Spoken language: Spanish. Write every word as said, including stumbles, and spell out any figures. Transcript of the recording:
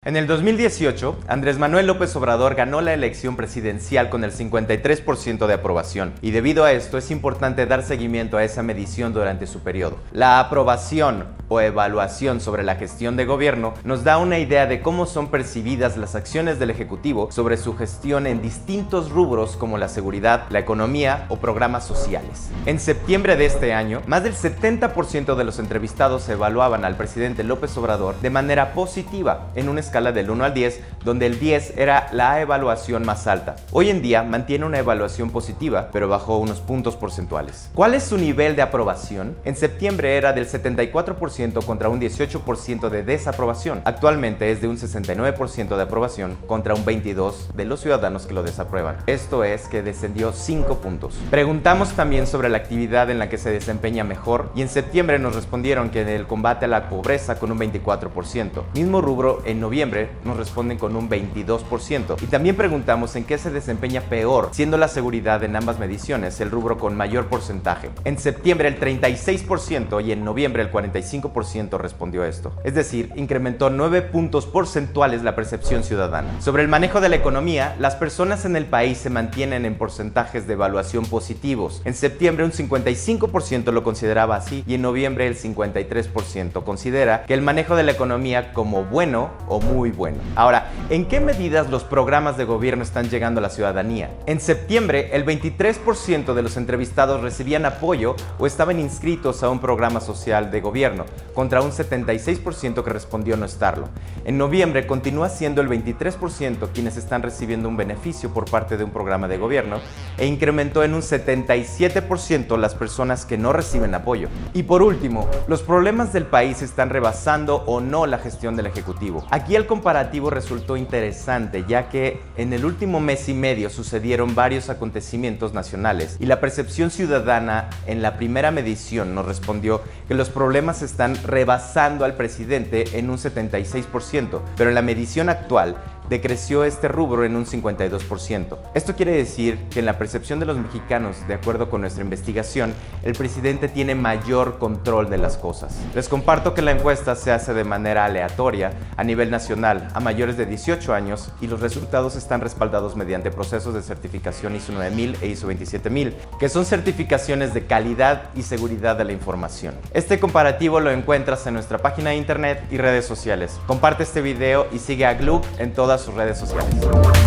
En el dos mil dieciocho, Andrés Manuel López Obrador ganó la elección presidencial con el cincuenta y tres por ciento de aprobación, y debido a esto es importante dar seguimiento a esa medición durante su periodo. La aprobación o evaluación sobre la gestión de gobierno nos da una idea de cómo son percibidas las acciones del Ejecutivo sobre su gestión en distintos rubros como la seguridad, la economía o programas sociales. En septiembre de este año, más del setenta por ciento de los entrevistados evaluaban al presidente López Obrador de manera positiva en un escala del uno al diez, donde el diez era la evaluación más alta. Hoy en día mantiene una evaluación positiva, pero bajo unos puntos porcentuales. ¿Cuál es su nivel de aprobación? En septiembre era del setenta y cuatro por ciento contra un dieciocho por ciento de desaprobación. Actualmente es de un sesenta y nueve por ciento de aprobación contra un veintidós por ciento de los ciudadanos que lo desaprueban. Esto es que descendió cinco puntos. Preguntamos también sobre la actividad en la que se desempeña mejor y en septiembre nos respondieron que en el combate a la pobreza con un veinticuatro por ciento. Mismo rubro en noviembre nos responden con un veintidós por ciento. Y también preguntamos en qué se desempeña peor, siendo la seguridad en ambas mediciones el rubro con mayor porcentaje. En septiembre el treinta y seis por ciento y en noviembre el cuarenta y cinco por ciento respondió esto. Es decir, incrementó nueve puntos porcentuales la percepción ciudadana. Sobre el manejo de la economía, las personas en el país se mantienen en porcentajes de evaluación positivos. En septiembre un cincuenta y cinco por ciento lo consideraba así y en noviembre el cincuenta y tres por ciento considera que el manejo de la economía como bueno o muy bueno. Ahora, ¿en qué medidas los programas de gobierno están llegando a la ciudadanía? En septiembre, el veintitrés por ciento de los entrevistados recibían apoyo o estaban inscritos a un programa social de gobierno, contra un setenta y seis por ciento que respondió no estarlo. En noviembre, continúa siendo el veintitrés por ciento quienes están recibiendo un beneficio por parte de un programa de gobierno e incrementó en un setenta y siete por ciento las personas que no reciben apoyo. Y por último, los problemas del país están rebasando o no la gestión del Ejecutivo. Aquí el comparativo resultó interesante, ya que en el último mes y medio sucedieron varios acontecimientos nacionales y la percepción ciudadana en la primera medición nos respondió que los problemas están rebasando al presidente en un setenta y seis por ciento, pero en la medición actual decreció este rubro en un cincuenta y dos por ciento. Esto quiere decir que en la percepción de los mexicanos, de acuerdo con nuestra investigación, el presidente tiene mayor control de las cosas. Les comparto que la encuesta se hace de manera aleatoria a nivel nacional a mayores de dieciocho años y los resultados están respaldados mediante procesos de certificación ISO nueve mil e ISO veintisiete mil, que son certificaciones de calidad y seguridad de la información. Este comparativo lo encuentras en nuestra página de internet y redes sociales. Comparte este video y sigue a Gluck en todas sus redes sociales.